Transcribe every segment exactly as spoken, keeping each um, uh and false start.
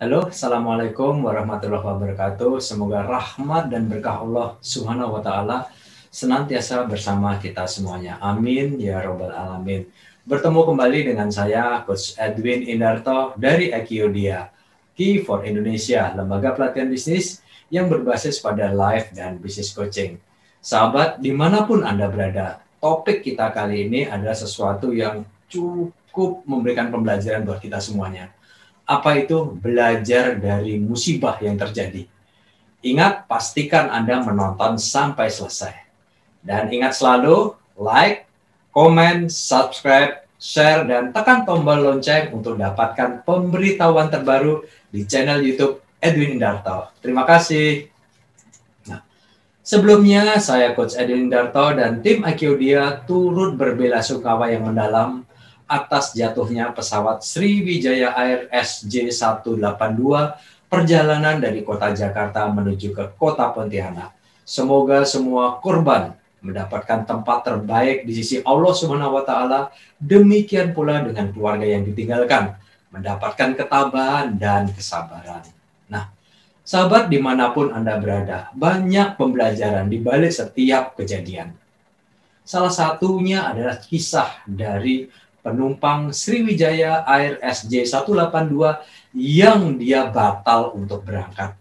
Halo, Assalamualaikum warahmatullahi wabarakatuh. Semoga rahmat dan berkah Allah Subhanahu wa Ta'ala senantiasa bersama kita semuanya. Amin ya Robbal Alamin. Bertemu kembali dengan saya, Coach Edwin Indarto dari Akiodia, Key for Indonesia, lembaga pelatihan bisnis yang berbasis pada life dan business coaching. Sahabat, dimanapun Anda berada, topik kita kali ini adalah sesuatu yang cukup memberikan pembelajaran buat kita semuanya. Apa itu? Belajar dari musibah yang terjadi. Ingat, pastikan Anda menonton sampai selesai. Dan ingat selalu, like, komen, subscribe, share, dan tekan tombol lonceng untuk dapatkan pemberitahuan terbaru di channel YouTube Edwin Indarto. Terima kasih. Nah, sebelumnya, saya Coach Edwin Indarto dan tim Akiodia turut berbelasungkawa yang mendalam atas jatuhnya pesawat Sriwijaya Air S J seratus delapan puluh dua perjalanan dari kota Jakarta menuju ke kota Pontianak. Semoga semua korban mendapatkan tempat terbaik di sisi Allah Subhanahu wa Ta'ala. Demikian pula dengan keluarga yang ditinggalkan, mendapatkan ketabahan dan kesabaran. Nah, sahabat, dimanapun Anda berada, banyak pembelajaran di balik setiap kejadian. Salah satunya adalah kisah dari penumpang Sriwijaya Air S J seratus delapan puluh dua yang dia batal untuk berangkat.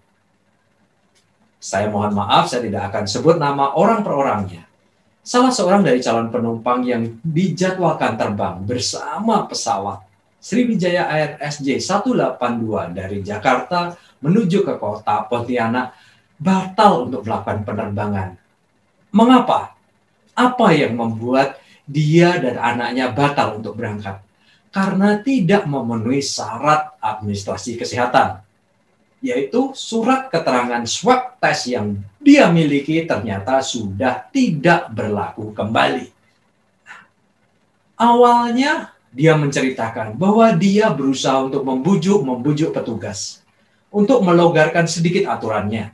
Saya mohon maaf, saya tidak akan sebut nama orang per orangnya. Salah seorang dari calon penumpang yang dijadwalkan terbang bersama pesawat Sriwijaya Air S J seratus delapan puluh dua dari Jakarta menuju ke kota Pontianak batal untuk melakukan penerbangan. Mengapa? Apa yang membuat dia dan anaknya batal untuk berangkat? Karena tidak memenuhi syarat administrasi kesehatan, yaitu surat keterangan swab test yang dia miliki ternyata sudah tidak berlaku kembali. Awalnya dia menceritakan bahwa dia berusaha untuk membujuk-membujuk petugas untuk melonggarkan sedikit aturannya.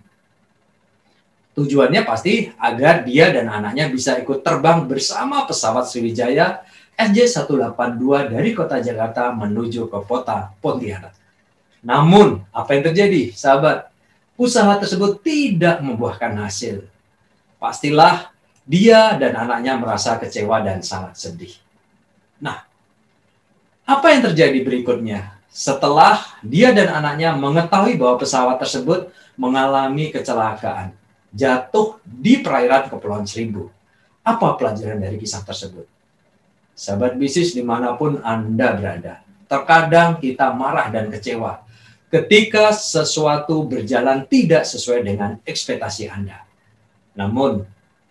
Tujuannya pasti agar dia dan anaknya bisa ikut terbang bersama pesawat Sriwijaya S J seratus delapan puluh dua dari kota Jakarta menuju ke kota Pontianak. Namun, apa yang terjadi, sahabat? Usaha tersebut tidak membuahkan hasil. Pastilah dia dan anaknya merasa kecewa dan sangat sedih. Nah, apa yang terjadi berikutnya? Setelah dia dan anaknya mengetahui bahwa pesawat tersebut mengalami kecelakaan, jatuh di perairan Kepulauan Seribu. Apa pelajaran dari kisah tersebut? Sahabat bisnis dimanapun Anda berada, terkadang kita marah dan kecewa ketika sesuatu berjalan tidak sesuai dengan ekspektasi Anda. Namun,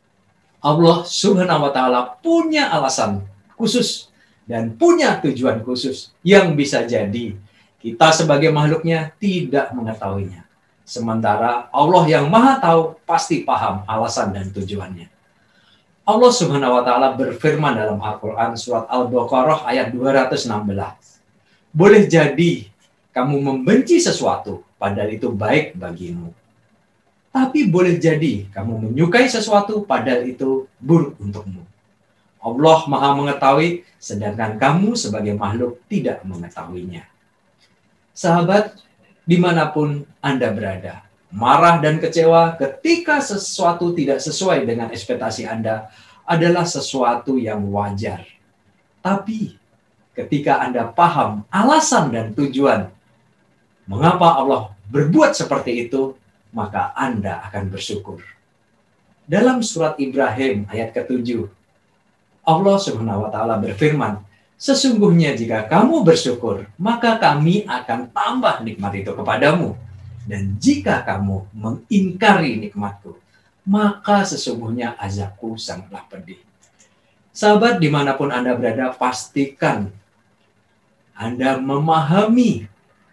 Allah Subhanahu wa Ta'ala punya alasan khusus dan punya tujuan khusus yang bisa jadi kita sebagai makhluknya tidak mengetahuinya. Sementara Allah yang maha tahu pasti paham alasan dan tujuannya. Allah Subhanahu wa Ta'ala berfirman dalam Al-Quran surat Al-Baqarah ayat dua ratus enam belas. Boleh jadi kamu membenci sesuatu padahal itu baik bagimu. Tapi boleh jadi kamu menyukai sesuatu padahal itu buruk untukmu. Allah maha mengetahui sedangkan kamu sebagai makhluk tidak mengetahuinya. Sahabat, dimanapun Anda berada, marah dan kecewa ketika sesuatu tidak sesuai dengan ekspektasi Anda adalah sesuatu yang wajar. Tapi ketika Anda paham alasan dan tujuan mengapa Allah berbuat seperti itu, maka Anda akan bersyukur. Dalam surat Ibrahim ayat ketujuh, Allah Subhanahu wa Ta'ala berfirman, sesungguhnya jika kamu bersyukur, maka kami akan tambah nikmat itu kepadamu. Dan jika kamu mengingkari nikmatku, maka sesungguhnya azabku sangatlah pedih. Sahabat, dimanapun Anda berada, pastikan Anda memahami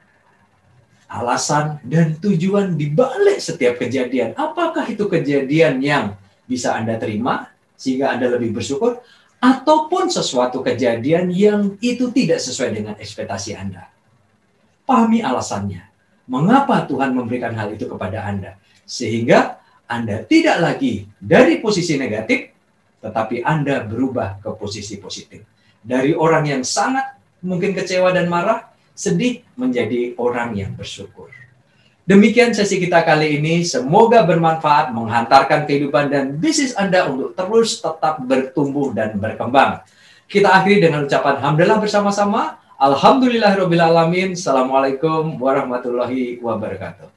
alasan dan tujuan di balik setiap kejadian. Apakah itu kejadian yang bisa Anda terima, sehingga Anda lebih bersyukur, ataupun sesuatu kejadian yang itu tidak sesuai dengan ekspektasi Anda. Pahami alasannya. Mengapa Tuhan memberikan hal itu kepada Anda? Sehingga Anda tidak lagi dari posisi negatif, tetapi Anda berubah ke posisi positif. Dari orang yang sangat mungkin kecewa dan marah, sedih menjadi orang yang bersyukur. Demikian sesi kita kali ini, semoga bermanfaat, menghantarkan kehidupan dan bisnis Anda untuk terus tetap bertumbuh dan berkembang. Kita akhiri dengan ucapan hamdalah bersama-sama. Alhamdulillahirrabbilalamin. Assalamualaikum warahmatullahi wabarakatuh.